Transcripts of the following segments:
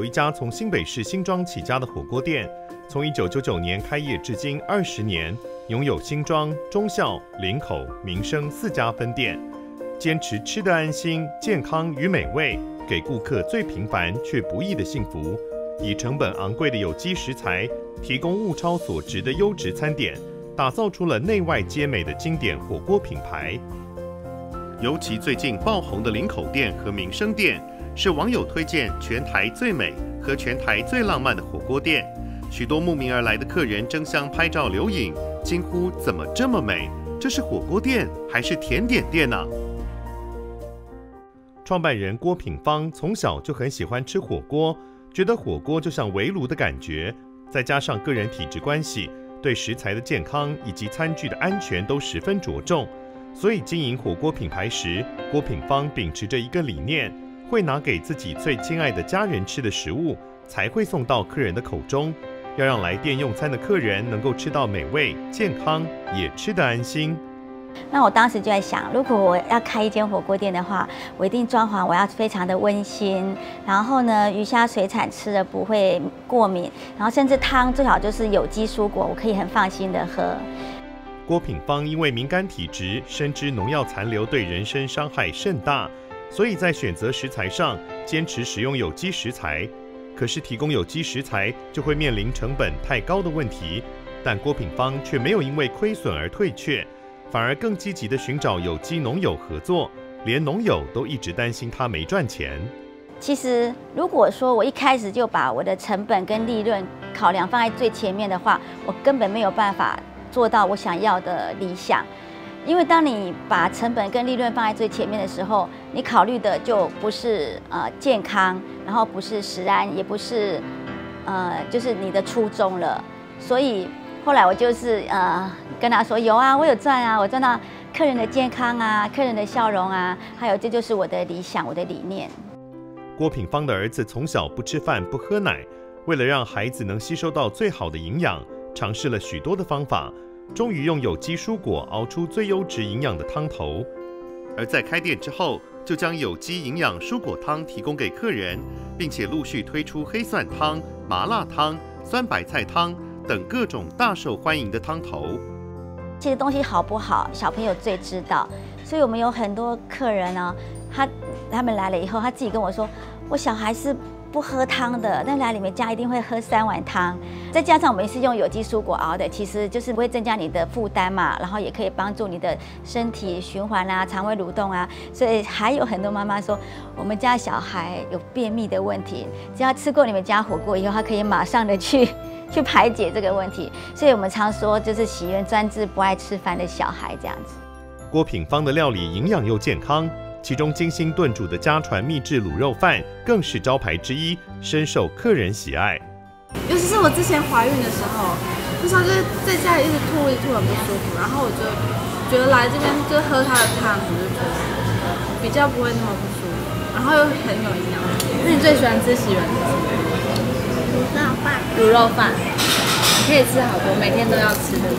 一家从新北市新庄起家的火锅店，从1999年开业至今20年，拥有新庄、忠孝、林口、民生4家分店，坚持吃得安心、健康与美味，给顾客最平凡却不易的幸福。以成本昂贵的有机食材，提供物超所值的优质餐点，打造出了内外皆美的经典火锅品牌。尤其最近爆红的林口店和民生店，是网友推荐全台最美和全台最浪漫的火锅店。许多慕名而来的客人争相拍照留影，惊呼怎么这么美？这是火锅店还是甜点店呢？创办人郭品芳从小就很喜欢吃火锅，觉得火锅就像围炉的感觉，再加上个人体质关系，对食材的健康以及餐具的安全都十分着重。所以经营火锅品牌时，郭品芳秉持着一个理念，会拿给自己最亲爱的家人吃的食物，才会送到客人的口中，要让来店用餐的客人能够吃到美味、健康，也吃得安心。 那我当时就在想，如果我要开一间火锅店的话，我一定装潢我要非常的温馨，然后呢，鱼虾水产吃了不会过敏，然后甚至汤最好就是有机蔬果，我可以很放心的喝。 郭品芳因为敏感体质，深知农药残留对人身伤害甚大，所以在选择食材上坚持使用有机食材。可是提供有机食材就会面临成本太高的问题，但郭品芳却没有因为亏损而退却，反而更积极地寻找有机农友合作，连农友都一直担心他没赚钱。 其实如果说我一开始就把我的成本跟利润考量放在最前面的话，我根本没有办法做到我想要的理想。因为当你把成本跟利润放在最前面的时候，你考虑的就不是健康，然后不是食安，也不是就是你的初衷了。所以后来我就是跟他说，有啊，我有赚啊，我赚到客人的健康啊，客人的笑容啊，还有这就是我的理想，我的理念。 郭品芳的儿子从小不吃饭不喝奶，为了让孩子能吸收到最好的营养，尝试了许多的方法，终于用有机蔬果熬出最优质营养的汤头。而在开店之后，就将有机营养蔬果汤提供给客人，并且陆续推出黑蒜汤、麻辣汤、酸白菜汤等各种大受欢迎的汤头。 其实东西好不好，小朋友最知道，所以我们有很多客人呢，他们来了以后，他自己跟我说，我小孩是不喝汤的，但来你们家一定会喝3碗汤。再加上我们是用有机蔬果熬的，其实就是不会增加你的负担嘛，然后也可以帮助你的身体循环啊、肠胃蠕动啊。所以还有很多妈妈说，我们家小孩有便秘的问题，只要吃过你们家火锅以后，他可以马上的去排解这个问题。所以我们常说，就是喜欢专制不爱吃饭的小孩这样子。 郭品芳的料理营养又健康。其中精心炖煮的家传秘制卤肉饭更是招牌之一，深受客人喜爱。 尤其是我之前怀孕的时候，那时候就是在家里一直吐很不舒服，然后我就觉得来这边就喝它的汤，我就觉得比较不会那么不舒服，然后又很有营养。那你最喜欢吃喜源的什么？卤肉饭，可以吃好多，每天都要吃的。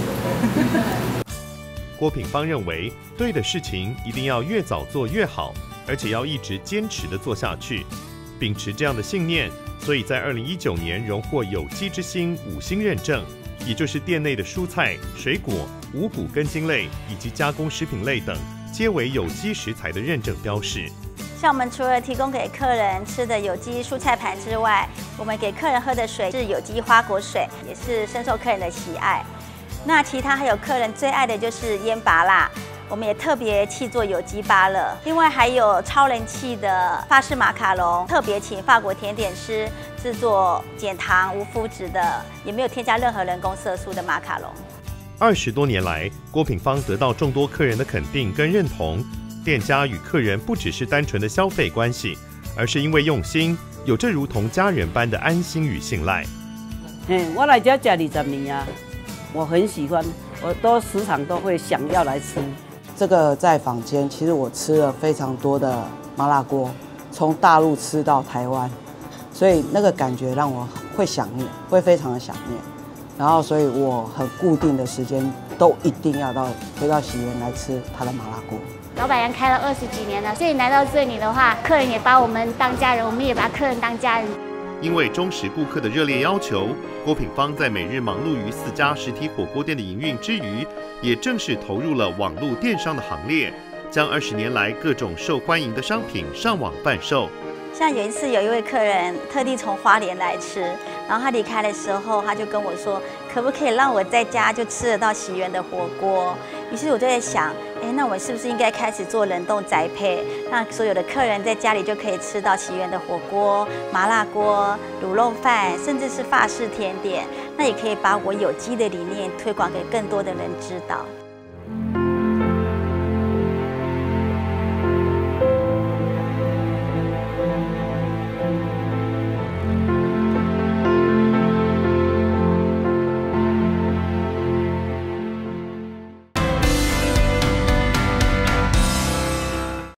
郭品芳认为，对的事情一定要越早做越好，而且要一直坚持地做下去。秉持这样的信念，所以在2019年荣获有机之星5星认证，也就是店内的蔬菜、水果、五谷根茎类以及加工食品类等，皆为有机食材的认证标示。 像我们除了提供给客人吃的有机蔬菜盘之外，我们给客人喝的水是有机花果水，也是深受客人的喜爱。那其他还有客人最爱的就是腌芭乐，我们也特别制作有机芭乐。另外还有超人气的法式马卡龙，特别请法国甜点师制作减糖无麸质的，也没有添加任何人工色素的马卡龙。 20多年来，郭品芳得到众多客人的肯定跟认同。店家与客人不只是单纯的消费关系，而是因为用心，有着如同家人般的安心与信赖。 我来这吃20年啊。我很喜欢，我都时常都会想要来吃。 这个在坊间，其实我吃了非常多的麻辣锅，从大陆吃到台湾，所以那个感觉让我会想念，会非常的想念。然后，所以我很固定的时间都一定要回到喜源来吃他的麻辣锅。 老板娘开了20几年了，所以来到这里的话，客人也把我们当家人，我们也把客人当家人。 因为忠实顾客的热烈要求，郭品芳在每日忙碌于4家实体火锅店的营运之余，也正式投入了网络电商的行列，将20年来各种受欢迎的商品上网贩售。 像有一次，有一位客人特地从花莲来吃，然后他离开的时候，他就跟我说，可不可以让我在家就吃得到喜源的火锅？于是我就在想，那我们是不是应该开始做冷冻宅配，让所有的客人在家里就可以吃到喜源的火锅、麻辣锅、卤肉饭，甚至是法式甜点。那也可以把我有机的理念推广给更多的人知道。